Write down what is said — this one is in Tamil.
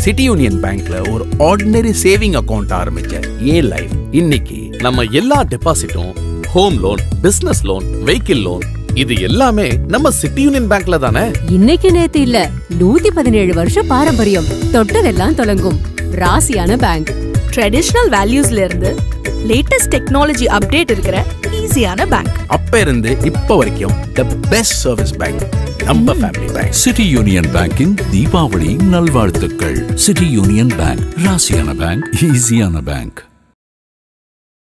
சிட்டி யூனியன் பேங்க்ல ஒரு ஆர்டினரி சேவிங் அக்கவுண்ட் ஆரம்பிச்ச ஏ லைஃப் இன்னைக்கு நம்ம எல்லா டெபாசிட்டும், home loan, business loan, vehicle loan இது எல்லாமே நம்ம சிட்டி யூனியன் பேங்க்ல தானே. இன்னைக்கு நேத்து இல்ல, 117 வருஷம் பாரம்பரியம். தொட்டதெல்லாம் தொடங்கும். ராசியான பேங்க். ட்ரெடிஷனல் வேல்யூஸ்ல இருந்து லேட்டஸ்ட் டெக்னாலஜி அப்டேட் இருக்கிற ஈஸியான பேங்க். அப்ப இருந்து இப்ப வரைக்கும் தி பெஸ்ட் சர்வீஸ் பேங்க் நம்ம ஃபேமிலி பேங்க். சிட்டி யூனியன் பேங்கின் தீபாவளி நல்வாழ்த்துக்கள். சிட்டி யூனியன் பேங்க், ராசியான பேங்க், ஈஸியான பேங்க்.